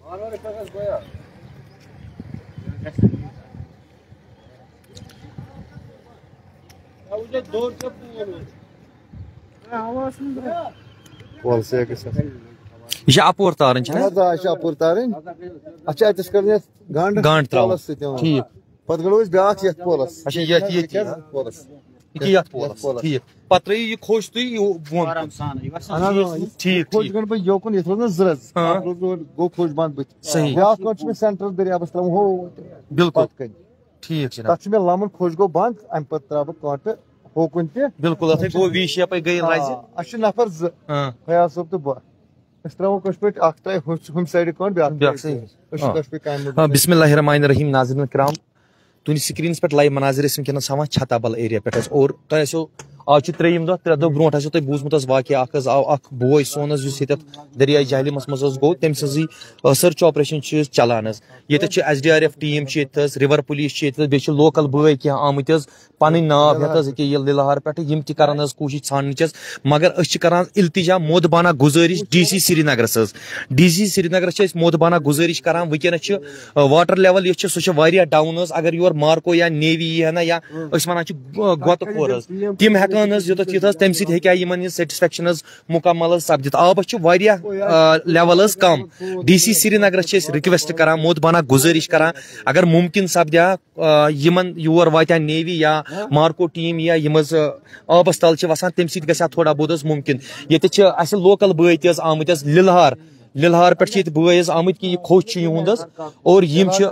یہ اپور تارن اپور تارن اتس کرنے گانڈ تراو ٹھیک پتہ گلو بیاکھ یتھ پولس اچھا یہ پولس ٹھیک پتہ ترٛٲیِو یہِ کھوٚش تُہۍ بۄن ٹھیک کھوج گن بہ یوکن یتھ روز زرز گو کھوج بند بت صحیح بیاکھ کٹ میں سینٹرل دریابس ترام ہو بالکل ٹھیک جناب تتھ میں لمن کھوج گو بند ام پتہ ترا بہ کانٹ ہوکن تہ بالکل اتھے گو وی شیپ گئی رزِ اچھ نفر ز فیاض صاحب تہ بہ اس ترا کش پٹ اخ ترا ہم سائیڈ کانٹ بیاکھ صحیح بسم اللہ الرحمن الرحیم ناظرین کرام تہندس سکرینس پہ لائیو مناظر ونکس ہاوان چھتا بل ایریا پہ اور تہ آسو آج تریم دہ 3 دہ برونٹ آسو تہ بوزمت واقعہ اخ آو اخ بوے سون اس دریائے جہلمس مز گو تم سن سرچ آپریشن چلان یہ S D R F team river police base local بھائی کی آمت پن ناو ہتھ یہ للہار پہ تہ کران کوشش ژھانڈنچ مگر اس کران التجا مودبانہ گزارش ڈی سی سری نگرس ڈی سی سری نگرس مودبانہ گزارش کران ونکس واٹر لیول یہ سہ ڈاؤن اگر یور مارکو یا نیوی یہ نا یا ونان گوت خور تم ہیکان یوتھ یوتھ تمہ سۭتۍ ہیٚکہِ ہا یمن سیٹسفیکشن مکمل سپدِتھ آبس لیول کم ڈی سی سری نگرس رِکویسٹ کران مودبانہ گزارش کران اگر ممکن سپدیا یمن یور واتیا نیوی یا مارکو ٹیم یا یم آبس تل وسان تمہ سۭتۍ گژھِ ہا تھوڑا بہت ممکن ییٚتہِ اسہِ لوکل بٲے تہِ حظ آمٕتۍ حظ للہار پہ بٲے حظ آمٕتۍ کہ یہ کھوٚش یہُنٛد حظ اور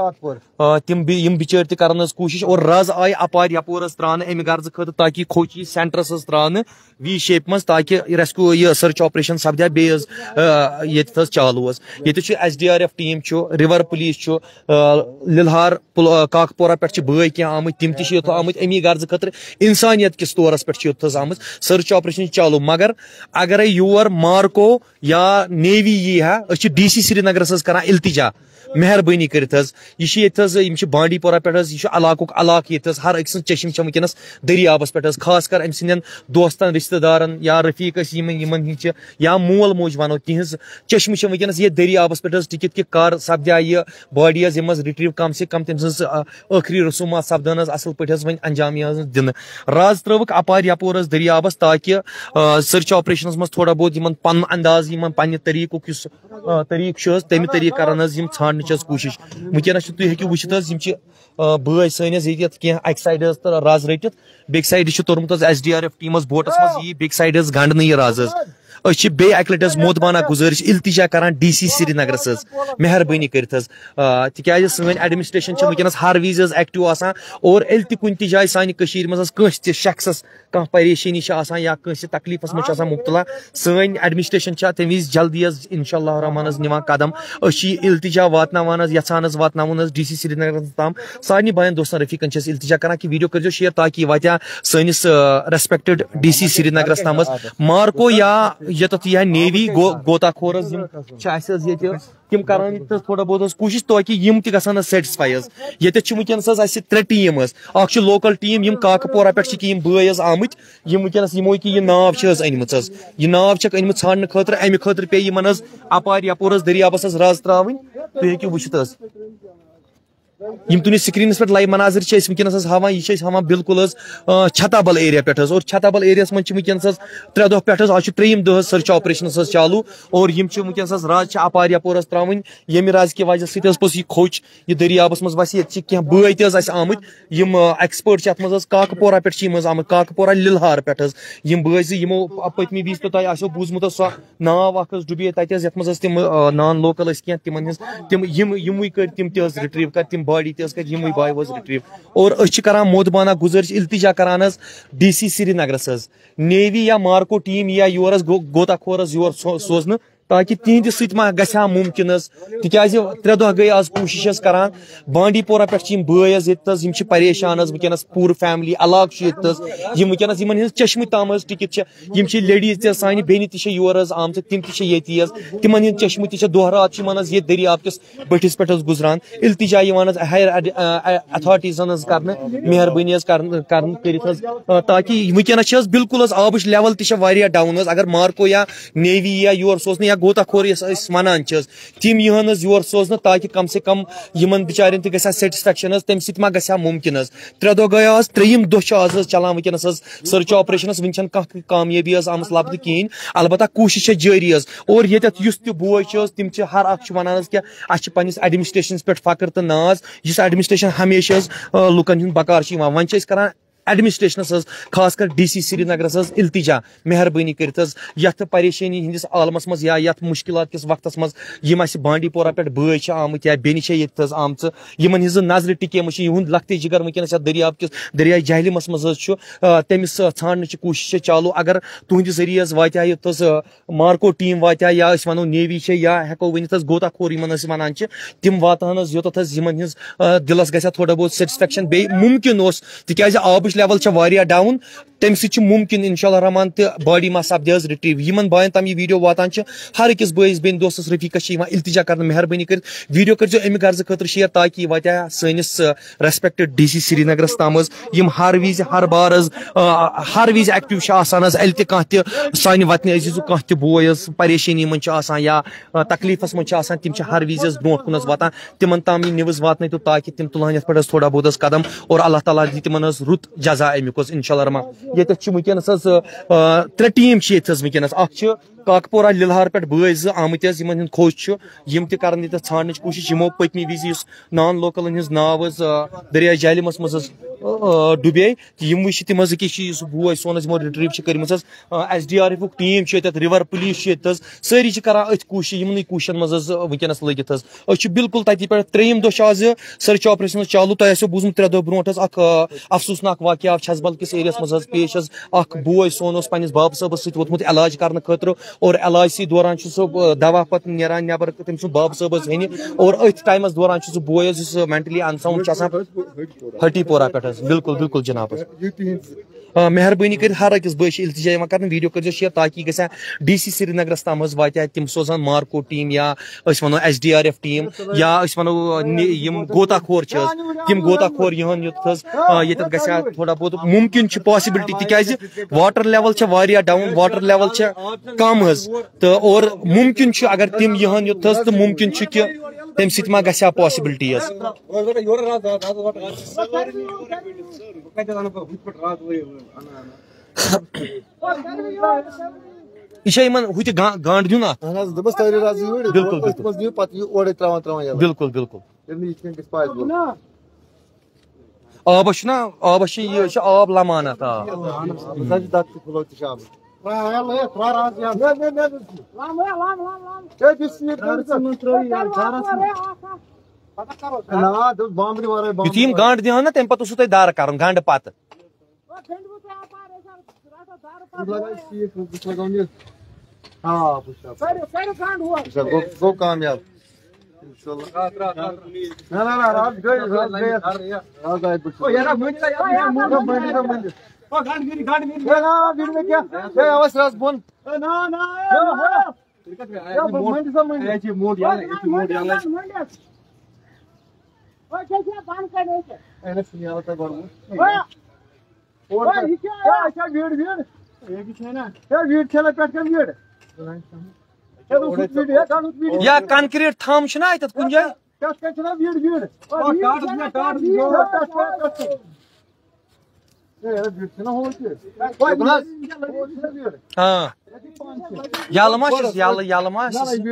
تم بچٲرۍ تہِ کران کوشش اور رز آیہِ اپارِ یپور حظ تراونہٕ امہِ غرضہٕ خٲطرٕ تاکہ کھوٚش یی سینٹرس حظ تراونہٕ وی شیپ مز تاکہ ریسکیو یہ سرچ آپریشن سپدیا بیٚیہِ حظ ییٚتہِ حظ چالو حظ ییٚتہِ S D R F team river police للہار کاکپورہ پہ بٲے کینٛہہ آمٕتۍ تم تہِ یوٚت آمٕتۍ امی غرضہٕ خٲطرٕ انسانیت کس طورس پہ یوٚت حظ آمٕژ سرچ آپریشن چالو مگر اگرے یور مارکو یا نیوی یی ہا أسۍ چھِ ڈی سی سری نگرس حظ کران التجا مہربانی کرت حظ یہ بانڈی پورہ پہ یہ علاقہ یہ ہر أکۍ سٕنٛز چشم ونکس دریابس پہ خاص کر ام سندین دوستن رشتہ دارن یا رفیق یا مول موج ونو تہذ چشم ونکس یہ دریابس پہ ٹکٹ کہ کر سپدیا یہ باڈی حظ یم رٹریو کم سے کم تم سن ٲخری رسومات سپدان اصل پہ حظ انجام دن راز ترٲوٕکھ اپار یپور حظ دریابس تاکہ سرچ آپریشنس مز تھوڑا بہت پن انداز پنہ طریقک اس طریقہ تمہ طریقہ کران ژھانڈنٕچ کوشش ونکس تھی ہیٚکِو وٕچھِتھ حظ بٲے سٲنِس ییٚتہِ کینٛہہ اکہِ سایڈٕ حظ رز رٔٹِتھ بیٚکہِ سایڈٕ چھُ توٚرمُت حظ S D R F team حظ بوٹس منٛز یی بیٚکہِ سایڈٕ حظ گنڈنہٕ یہِ رز حظ أسۍ بیٚیہِ اکہِ لٹہِ حظ مودبانہ گزارش التجا کران ڈی سی سری نگرس حظ مہربٲنی کٔرِتھ حظ تِکیازِ سٲنۍ ایڈمنسٹریشن چھِ ونکیٚنس ہر وِزِ حظ ایکٹیو آسان اور ییٚلہِ تہِ کُنہِ تہِ جایہِ سانہِ کٔشیٖرِ منٛز حظ کٲنٛسہِ تہِ شخصس کانٛہہ پریشٲنی چھِ آسان یا کٲنٛسہِ تکلیفس منٛز چھِ آسان مبتلا سٲنۍ ایڈمنسٹریشن چھِ تمہِ وِزِ جلدی حظ انشاء اللہ رحمان حظ نِوان قدم أسۍ چھِ یہِ التجا واتناوان حظ یژھان حظ واتناوُن حظ ڈی سی سری نگرس تام سارنٕے باین دوستن رفیقن چھِ أسۍ التجا کران کہ ویڈیو کٔرزیٚو شیر تاکہ یہِ واتہِ سٲنِس ریسپیکٹڈ ڈی سی سری نگرس تام حظ مارکو یا یوٚتتھ یی نیوی گوتا خور حظ تم کران تھوڑا بہت کوشش تاکہ یم تہِ گژھن سیٹسفائی حظ ییٚتٮ۪تھ چھِ ونکیٚنس حظ اسہِ 3 ٹیٖم حظ اکھ چھُ لوکل ٹیٖم یم کاکپورہ پٮ۪ٹھ چھِ یم بٲے حظ آمٕتۍ یم ونکیٚنس یمو کہ یہ ناو چھِ حظ أنمٕژ حظ یہ ناو چھکھ أنمٕژ ژھانڈنہٕ خٲطرٕ امہِ خٲطرٕ پیٚیہِ یمن حظ اپارِ یپور حظ دریابس حظ رز تراوٕنۍ تُہۍ ہیٚکِو وٕچھِتھ حظ یم تُہندس سکرینس پہ لائیو مناظر ونکس ہاوان یہ ہاوان بالکل حظ چھتا بل ایریا پہ اور چھتا بل ایریا من ونکس 3 دہ پہ آج 3یم دہ سرچ آپریشن چالو اور ونکس رز اپار یپور تراؤن یمہ رز کہ وجہ سۭتۍ حظ پوٚس یہ کھوٚچ یہ دریابس مز بس یہ کینٛہہ بٲے تہِ حظ اسہِ آمٕتۍ یم ایکسپٲرٹ چھِ اتھ منٛز حظ کاکپورہ پٮ۪ٹھ چھِ یم حظ آمٕتۍ کاکپورہ للہار پٮ۪ٹھ حظ یم بٲے زٕ یمو پٔتمہِ وِزِ تہِ تۄہہِ آسیو بوٗزمُت حظ سۄ ناو اکھ حظ ڈُبے تتہِ حظ یتھ منٛز حظ تِم نان لوکل ٲسۍ کینٛہہ تِمن ہٕنٛز تِم یِموٕے کٔرۍ تِم تہِ حظ رِٹریٖو کر تِم باڈی تہِ حظ کر یِموٕے بایو حظ رِٹریٖو اور أسۍ چھِ کران مودبانہ گزارش التجا کران حظ ڈی سی سری نگرس حظ نیوی یا مارکو ٹیم یا یور حظ گوتا خور حظ یور سوزنہٕ تاکہ تہندِ سۭتۍ ما گژھِ ہا ممکن حظ تِکیازِ 3 دۄہ گٔے آز کوٗشش حظ کران بانڈی پورہ پٮ۪ٹھ چھِ یم بٲے حظ ییٚتہِ حظ یم چھِ پریشان حظ ونکیٚنس پوٗرٕ فیملی علاقہٕ چھُ ییٚتہِ حظ یم ونکیٚنس یمن ہٕنٛز چشمہٕ تام حظ ٹِکِتھ چھِ یم چھِ لیڈیٖز تہِ سانہِ بیٚنہِ تہِ چھِ یور حظ آمژٕ تِم تہِ چھِ ییٚتی حظ تِمن ہٕنٛدۍ چشمہٕ تہِ چھِ دۄہ رات چھِ یمن حظ ییٚتہِ دٔریاب کِس بٔٹھِس پٮ۪ٹھ حظ گُزران التجا یِوان حظ ہایر ایتھارٹیٖزن حظ کرنہٕ مہربٲنی حظ کرنہٕ کٔرِتھ حظ تاکہ ونکیٚنس چھِ حظ بالکل حظ آبٕچ لیول تہِ چھِ واریاہ ڈاوُن حظ اگر مارکو یا نیوی یا یور سوزنہٕ یا گوتا خور ونان تم یہن یور سوزن تاکہ کم سے کم یمن بچارن تہ گژھِ سیٹسفیکشن تمہ سۭتۍ ما گژھِ ممکن 3 دۄہ گٔے آز 3یِم دۄہ چھِ آز چلان ونکیٚنس سرچ آپریشنس ون چھنہٕ کانٛہہ کامیٲبی آمٕژ لبنہٕ کہیٖنۍ البتہ کوٗشش چھِ جٲری اور ییٚتٮ۪تھ یُس تہِ بوے چھِ تِم چھِ ہر اکھ چھِ ونان کہ اَسہِ چھِ پننِس ایڈمنسٹریشنس پٮ۪ٹھ فخر تہٕ ناز یُس ایڈمنسٹریشن ہمیشہ لُکن ہُنٛد بکار چھِ یِوان وۄنۍ چھِ أسۍ کران ایڈمنسٹریشنس خاص کر ڈی سی سری نگرس التجا مہربانی کرت یتھ پریشانی ہندس عالمس مز یا یتھ مشکلات کس وقتس مز یم اس بانڈی پورہ پہ بٲے چھِ آمٕتۍ یا بیٚنہِ چھِ ییٚتہِ آمژٕ یمن ہٕنٛز نظرِ ٹِکیمٕژ یِہُنٛد لۄکٹٕے جگر ونکیٚنس یتھ دریاب کس دریاے جہلمس مز چھُ تٔمِس ژھانڈنٕچ کوٗشش چھِ چالوٗ اگر تُہنٛدِ ذٔریعہٕ واتہِ ہا یوٚتَس مارکو ٹیٖم واتہِ ہا یا أسۍ ونو نیوی چھِ یا ہٮ۪کو ؤنِتھ گوتا خور یِمن أسۍ ونان چھِ تِم واتہن یوٚتَتھ یِمن ہٕنٛز دِلس گژھِ ہا تھوڑا بہت سیٹسفیکشن بیٚیہِ ممکن اوس تِکیازِ آبٕچ لیول چھِ واریاہ ڈاوُن تمہ سۭتۍ ممکن انشاء اللہ رحمان تہ باڈی ما سپدِ حظ رِٹریٖو یمن باین تام یہ ویڈیو واتان ہر أکِس بٲیِس بیٚنہِ دوستس رفیقس التجا کرنے مہربانی کر ویڈیو کرزیو امہِ غرضہٕ خٲطرٕ شیئر تاکہ یہ واتہِ ہا سٲنِس ریسپیکٹڈ ڈی سی سری نگرس تام یم ہر وز ہر بار ہر وز ایکٹیو آسان ال تہ کانٛہہ تہِ سانہِ وطنہِ عزیٖزُک کانٛہہ تہِ بوے پریشانی من آسان یا تکلیفس من آسان تم ہر وز برونٛٹھ کُن واتان تمن تام یہ نِوٕز واتنٲیتو تاکہ تم تُلہن یتھ پٮ۪ٹھ تھوڑا بہت قدم اور اللہ تعالیٰ دی تمن رُت جزا امیُک انشاء اللہ رحمان ییٚتٮ۪تھ ونکیٚنس 3 ٹیٖم چھِ ییٚتہِ ونکیٚنس اکھ چھِ کاکپورہ لِلہار پٮ۪ٹھ بٲے 2 آمٕتۍ یمن ہُنٛد کھوج چھُ یم تہِ کرن ییٚتٮ۪تھ ژھانڈنٕچ کوٗشش یمو پٔتمہِ وِزِ یُس نان لوکلن ہٕنٛز ناو دریاے جہلمس منٛز ڈُبے یم وٕچھ تِم أکِس سُہ بوے سون یمو رِٹریٖو چھِ کٔرمٕژ SDRF ٹیٖم چھُ ییٚتٮ۪تھ رِور پُلیٖس چھُ ییٚتہِ سٲری چھِ کران أتھۍ کوٗشش یِمنٕے کوٗششن منٛز ونکیٚنس لٔگِتھ أسۍ چھِ بالکل تتی پٮ۪ٹھ 3یِم دۄہ چھِ آز سٔرٕچ آپریشن چالوٗ تۄہہِ آسیو بوٗزمُت 3 دۄہ برونٛٹھ اکھ افسوٗسناک واقعہ آو چھژبل کِس ایریاہس منٛز پیش اکھ بوے سون اوس پننِس بابہٕ صٲبس سۭتۍ ووتمُت علاج کرنہٕ خٲطرٕ اور علاجسٕے دوران چھُ سُہ دوا پتہٕ نیران نیبر تٔمۍ سُنٛد بابہٕ صٲبس ہینہِ اور أتھۍ ٹایمس دوران چھُ سُہ بوے یُس مینٹلی انساوُنڈ چھُ آسان ہٹی پورہ پٮ۪ٹھ بالکل بالکل جناب مہربٲنی کٔرِتھ ہر أکِس بٲیِس چھِ التجا یِوان کرنہٕ ویڈیو کٔرزیو شیر تاکہ یہِ گژھِ ہا ڈی سی سری نگرس تام واتہِ ہا تِم سوزان مارکو ٹیٖم یا أسۍ ونو SDRF ٹیٖم یا أسۍ ونو یِم گوتا خور چھِ تِم گوتا خور یِہن ییٚتٮ۪تھ گژھِ ہا تھوڑا بہت ممکن چھِ پاسبلٹی تِکیازِ واٹر لیول چھِ واریاہ ڈاوُن واٹر لیول چھِ کم حظ تہٕ اور ممکن چھُ اگر تِم یِہن یوٚت حظ تہٕ ممکن چھُ کہِ تمہِ سۭتۍ ما گژھِ ہا پاسبلٹی حظ یہ چھا یمن ہُتہِ گانٛڈ دیُن اتھ بالکل بالکل بالکل آبس چھُنہ آبس چھِ یہِ چھِ آب لمان اتھ یُتھُے یِم گانٛڈ دِہن نا تمہِ پتہٕ اوسوٕ تۄہہِ دارٕ کرُن گنڈٕ پتہٕ گوٚو کامیاب یا کنکریٹ تھم چھُنہ اتٮ۪تھ کُنہِ جایہِ ہاں یلہٕ ما چھُس یلہٕ ما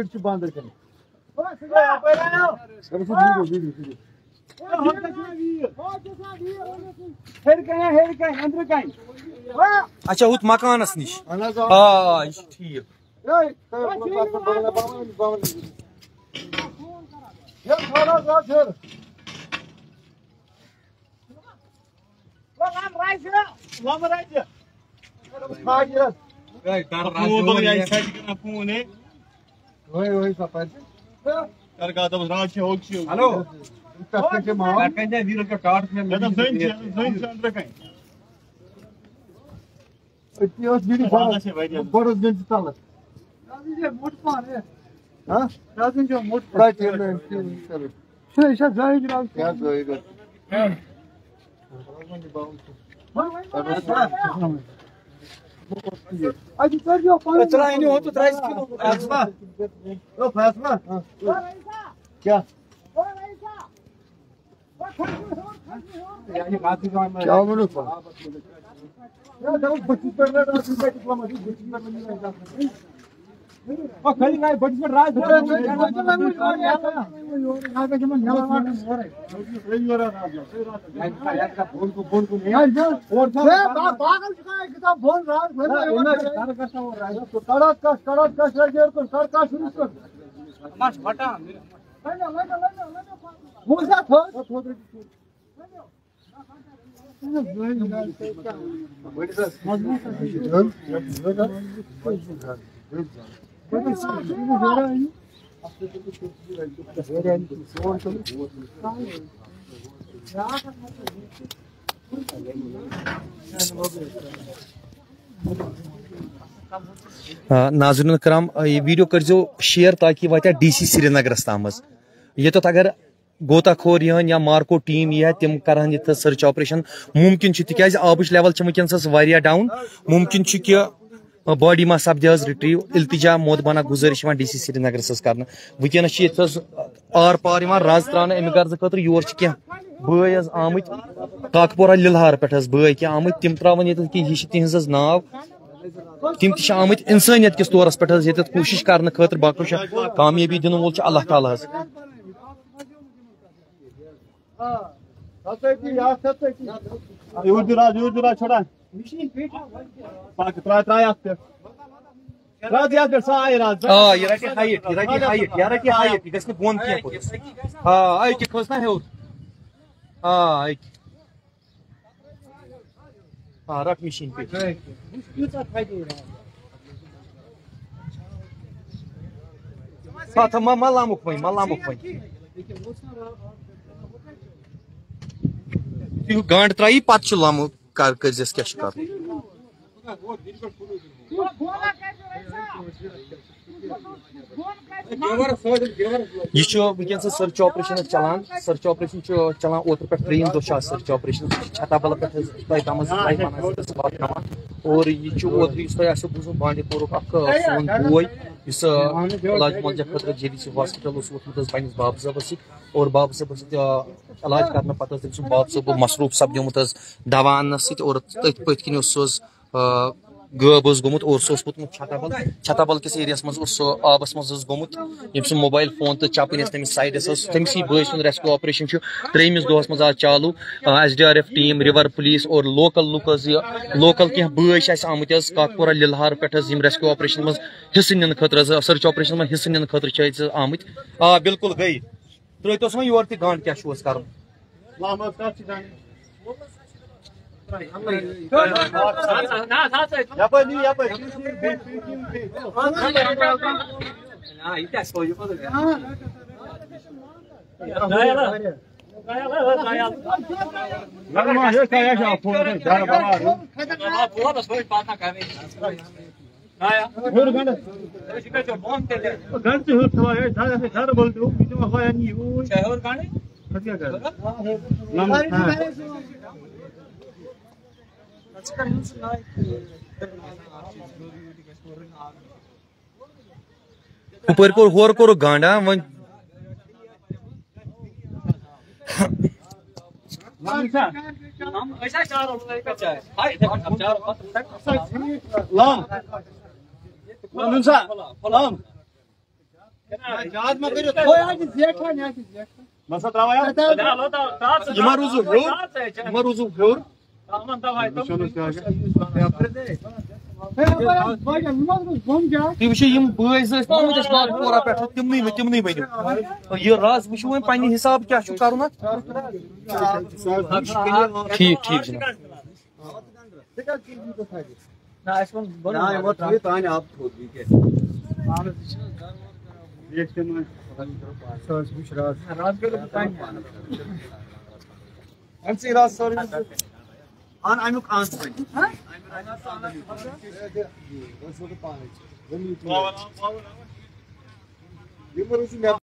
اچھا ہُتھ مکانس نِش آ یہِ چھُ ٹھیٖک کیا ناظرین کرام یہ ویڈیو کرزو شیئر تاکہ واتیا ڈی سی سری نگرس تام یوت اگر گوتا خور یہن یا مارکو ٹیم یہ تم کرہن یہ سرچ آپریشن ممکن تاز آبچ لیول ونکس واریاہ ڈاؤن ممکن کہ باڈی ما سپدِ حظ رِٹریو التجا مودبانہ گزارش ڈی سی سری نگرس کر ونکس یہ آر پار رز ترا امہ غرض خاطر یور کی بٲے حظ آمت کاکپورہ للہار پہ بٲے کی آمت تم تراون یہ یہ تہذ ناو تم تہ آمت انسانیت کس طورس پہ یہ کوشش کرنے خاطر باقی کامیابی دن وول اللہ تعالیٰ حظ یہ رٹہِ ہایٹ یہ رٹہِ ہایٹ یہ گژھِ نہٕ بۄن کینٛہہ أکہِ کھٔژ نا ہیوٚر رٹ مشین پہ ما لامُک وۄنۍ گانٛڈ ترٛایی پتہٕ چھُ لامُک کٔرزٮ۪س کیٛاہ چھُ کرُن یہ ونکس سرچ آپریشن چلان سرچ آپریشن چلان اوتر پہ ترٛیٚیِم دۄہ سرچ آپریشن چھتا بل پہ تام اور یہ اوتر تہ بوٗزمُت بانڈی پورُک اکھ سون بوے یُس علاج معالجہ خاطرٕ جے سی ہاسپٹل ووتمُت پننس باب صٲبس سۭتۍ اور باب صٲبس سۭتۍ علاج کرنہٕ پتہٕ تٔمۍ سُنٛد باب صٲب مصروٗف سپدیومُت دوا اننس سۭتۍ اور تٔتھۍ پٔتۍ کِنۍ اوس غٲب گوٚمُت اور سُہ اوس ووتمُت چھتا بل کس ایریاہس منٛز اوس سُہ آبس منٛز گوٚمُت ییٚمہِ سُنٛد موبایل فون تہٕ چپٕنۍ ٲس تٔمِس سایڈس تٔمسٕے بٲے سُنٛد ریسکیوٗ آپریشن چھُ ترٛیٚیمِس دۄہس منٛز آز چالوٗ S D R F team river police اور لوکل لُکھ حظ یہ لوکل کینٛہہ بٲے چھِ اَسہِ آمٕتۍ حظ کاکپورہ للہار پٮ۪ٹھ حظ یِم ریسکیوٗ آپریشن منٛز حصہٕ نِنہٕ خٲطرٕ حظ سرچ آپریشن منٛز حصہٕ نِنہٕ خٲطرٕ چھِ أسۍ آمٕتۍ بالکل گٔے ترٛٲیتوس وۄنۍ یور تہِ گانٛڈ کیٛاہ چھُ اَسہِ کرُن ہور کور گانڈ وۄنۍ روٗزوٗ ہیوٚر تُہۍ وٕچھِو یِم بٲے زٕ ٲسۍ آمٕتۍ أسۍ ناگپورہ پٮ۪ٹھ تِمنٕے ؤنِو یہِ رز وٕچھِو وۄنۍ پننہِ حساب کیٛاہ چھُ کرُن اتھ ٹھیٖک ٹھیٖک جناب